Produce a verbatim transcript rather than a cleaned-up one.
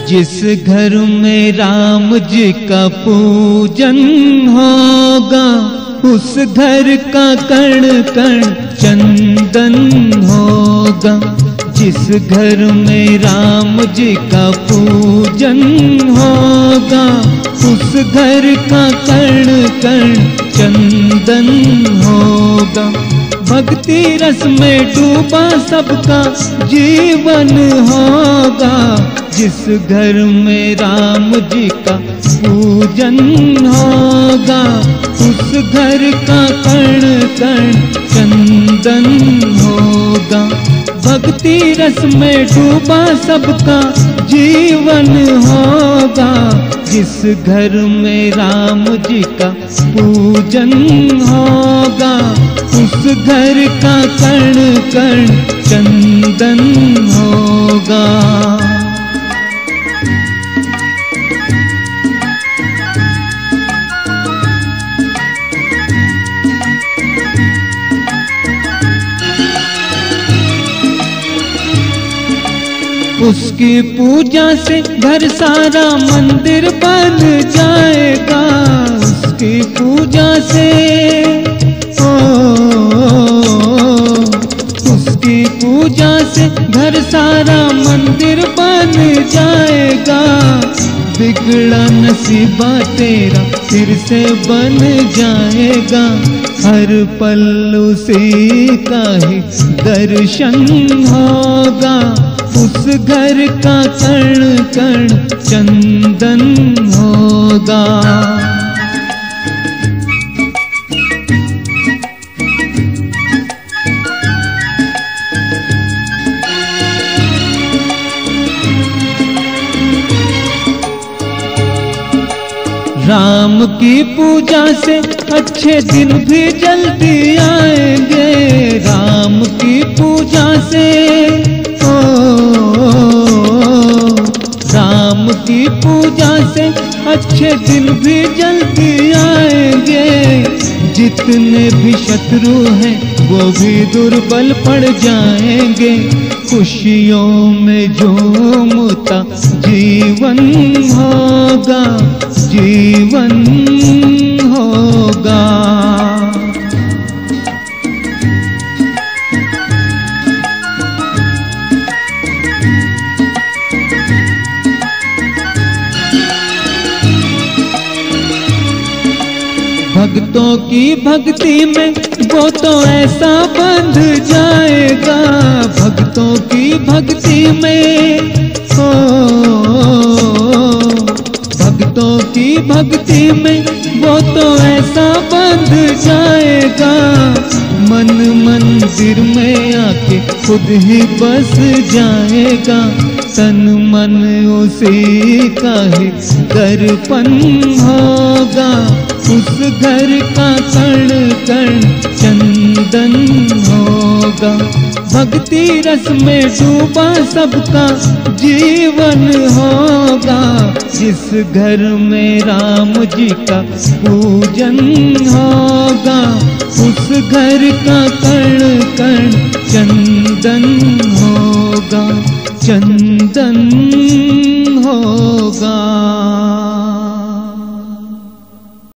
जिस घर में राम जी का पूजन होगा उस घर का कण कण चंदन होगा। जिस घर में राम जी का पूजन होगा उस घर का कण कण चंदन होगा। भक्ति रस में डूबा सबका जीवन होगा। जिस घर में राम जी का पूजन होगा उस घर का कण कण चंदन होगा। भक्ति रस में डूबा सबका जीवन होगा। जिस घर में राम जी का पूजन होगा उस घर का कण कण चंदन होगा। उसकी पूजा से घर सारा मंदिर बन जाएगा। उसकी पूजा से ओ, उसकी पूजा से घर सारा मंदिर बन जाएगा। बिगड़ा नसीबा तेरा फिर से बन जाएगा। हर पल उसी का ही दर्शन होगा। उस घर का कण कण चंदन होगा। राम की पूजा से अच्छे दिन भी जल्दी आएंगे। राम की पूजा से राम की पूजा से अच्छे दिन भी जल्दी आएंगे। जितने भी शत्रु हैं वो भी दुर्बल पड़ जाएंगे। खुशियों में झूमता जीवन होगा, जीवन होगा। भक्तों की भक्ति में वो तो ऐसा बंध जाएगा। भक्तों की भक्ति में ओ, भक्तों की भक्ति में वो तो ऐसा बंध जाएगा। मन मंदिर में आके खुद ही बस जाएगा। तन मन उसी का ही दर्पण होगा। उस घर का कण कण चंदन होगा। भक्ति रस में डूबा सबका जीवन होगा। जिस घर में राम जी का पूजन होगा उस घर का कण कण चंदन होगा, चंदन होगा।